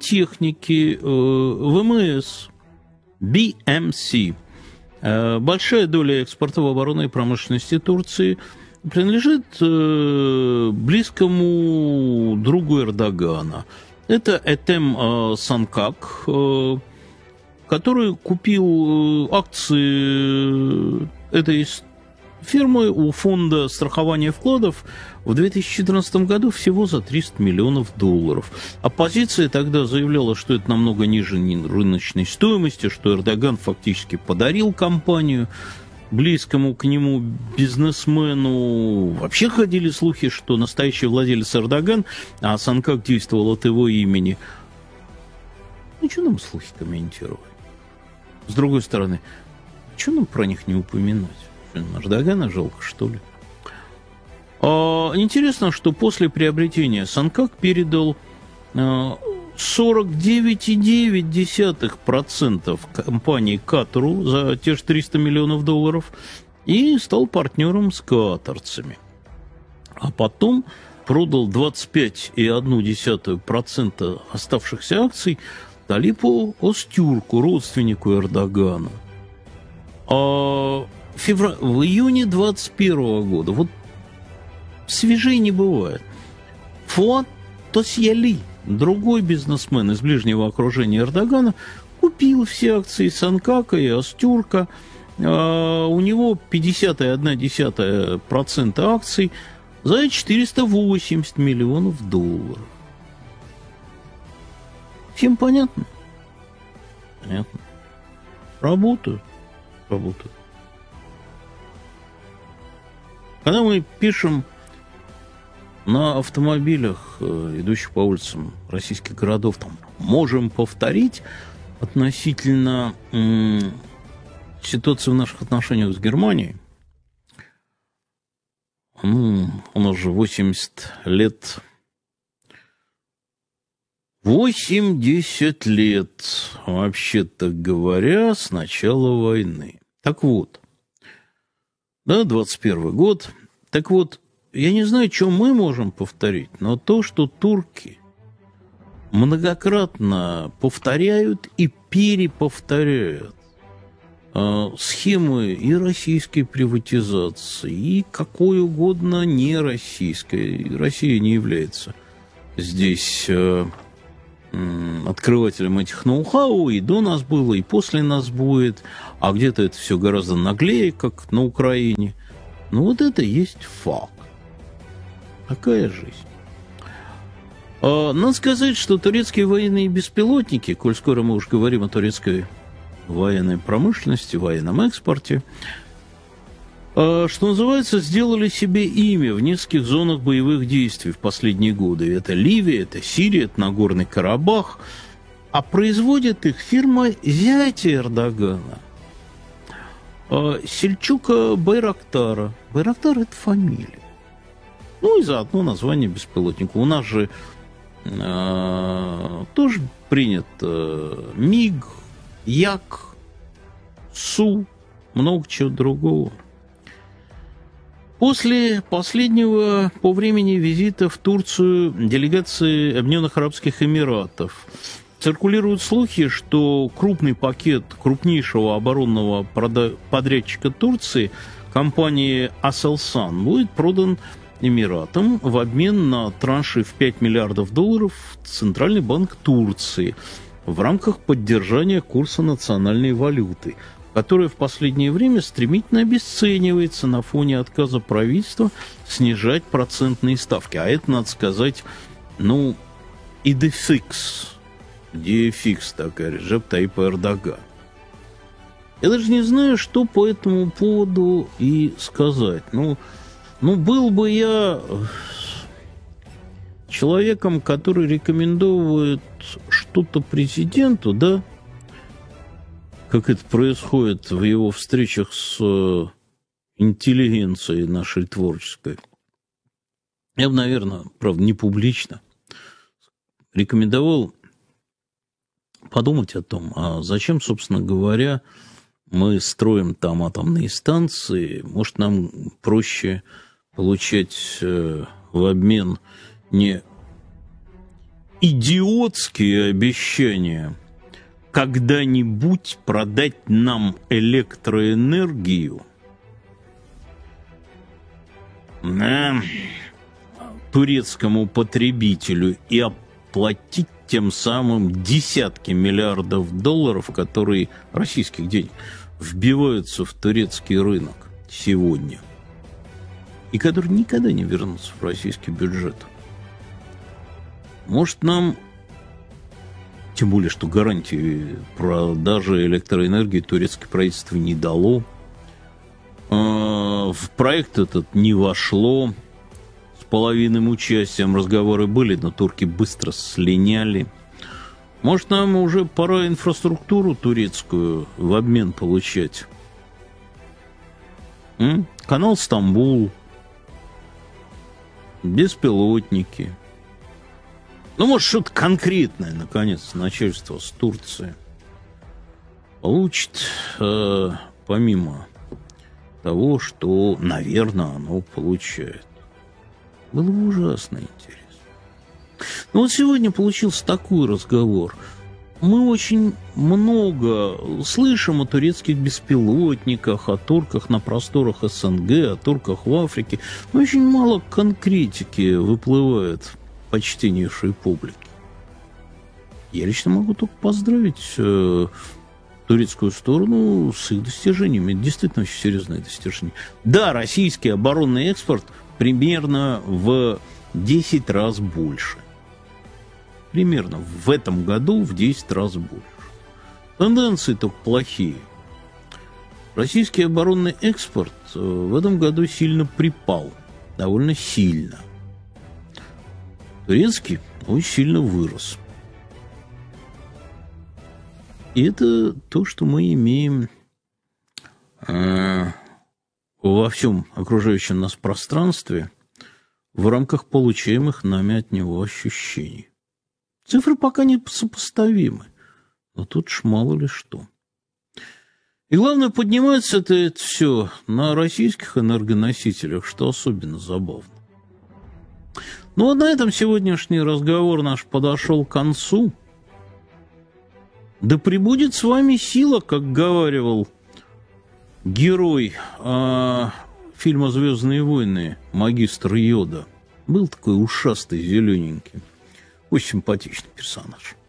техники ВМС, BMC. Большая доля экспорта в оборонной промышленности Турции принадлежит близкому другу Эрдогана. Это Этем Санкак, который купил акции этой фирмы у фонда страхования вкладов в 2014 году всего за $300 миллионов. Оппозиция тогда заявляла, что это намного ниже рыночной стоимости, что Эрдоган фактически подарил компанию близкому к нему бизнесмену. Вообще ходили слухи, что настоящий владелец Эрдоган, а Санкак действовал от его имени. Ну, что нам слухи комментировать? С другой стороны, что нам про них не упоминать? Эрдогана жалко, что ли? Интересно, что после приобретения Санкак передал 49,9% компании Катару за те же $300 миллионов и стал партнером с катарцами. А потом продал 25,1% оставшихся акций Талипу Остюрку, родственнику Эрдогана. В июне 2021 года, вот свежей не бывает, Фуат Тосьяли, другой бизнесмен из ближнего окружения Эрдогана, купил все акции Санкака и Остюрка. У него 50,1% акций за $480 миллионов. Всем понятно? Понятно. Работают. Когда мы пишем на автомобилях, идущих по улицам российских городов, там, можем повторить относительно ситуации в наших отношениях с Германией. Ну, у нас же 80 лет. 80 лет, вообще-то говоря, с начала войны. Так вот, да, 21 год. Так вот, я не знаю, что мы можем повторить, но то, что турки многократно повторяют и переповторяют схемы и российской приватизации, и какой угодно нероссийской. Россия не является здесь открывателем этих ноу-хау, и до нас было, и после нас будет, а где-то это все гораздо наглее, как на Украине. Ну вот это есть факт. Такая жизнь. Надо сказать, что турецкие военные беспилотники, коль скоро мы уж говорим о турецкой военной промышленности, военном экспорте, что называется, сделали себе имя в нескольких зонах боевых действий в последние годы. Это Ливия, это Сирия, это Нагорный Карабах. А производит их фирма зятя Эрдогана, Сельчука Байрактара. Байрактар – это фамилия. Ну и заодно название беспилотника. У нас же тоже принято МиГ, Як, Су, много чего другого. После последнего по времени визита в Турцию делегации Объединенных Арабских Эмиратов циркулируют слухи, что крупный пакет крупнейшего оборонного подрядчика Турции, компании Aselsan, будет продан Эмиратам в обмен на транши в $5 миллиардов в Центральный банк Турции в рамках поддержания курса национальной валюты, которая в последнее время стремительно обесценивается на фоне отказа правительства снижать процентные ставки. А это, надо сказать, ну, идефикс, такая, Реджеп Таyyip Эрдоган. Я даже не знаю, что по этому поводу и сказать. Ну, был бы я человеком, который рекомендует что-то президенту, да, как это происходит в его встречах с интеллигенцией нашей творческой. Я бы, наверное, правда, не публично рекомендовал подумать о том, а зачем, собственно говоря, мы строим там атомные станции. Может, нам проще получать в обмен не идиотские обещания когда-нибудь продать нам электроэнергию турецкому потребителю и оплатить тем самым десятки миллиардов долларов, которые, российских денег, вбиваются в турецкий рынок сегодня, и которые никогда не вернутся в российский бюджет. Может, нам, тем более, что гарантии продажи электроэнергии турецкое правительство не дало, в проект этот не вошло, с половинным участием разговоры были, но турки быстро слиняли. Может, нам уже пора инфраструктуру турецкую в обмен получать? Канал Стамбул, беспилотники. Ну, может, что-то конкретное, наконец, начальство с Турции получит, помимо того, что, наверное, оно получает. Было бы ужасно интересно. Но вот сегодня получился такой разговор. Мы очень много слышим о турецких беспилотниках, о турках на просторах СНГ, о турках в Африке, но очень мало конкретики выплывает почтеннейшей публики. Я лично могу только поздравить турецкую сторону с их достижениями. Это действительно очень серьезные достижения. Да, российский оборонный экспорт примерно в 10 раз больше. Примерно в этом году в 10 раз больше. Тенденции только плохие. Российский оборонный экспорт в этом году сильно припал. Довольно сильно. Турецкий очень сильно вырос. И это то, что мы имеем во всем окружающем нас пространстве в рамках получаемых нами от него ощущений. Цифры пока не сопоставимы, но тут ж мало ли что. И главное, поднимается это все на российских энергоносителях, что особенно забавно. Ну вот на этом сегодняшний разговор наш подошел к концу. Да пребудет с вами сила, как говаривал герой фильма «Звездные войны» магистр Йода. Был такой ушастый, зелененький. Очень симпатичный персонаж.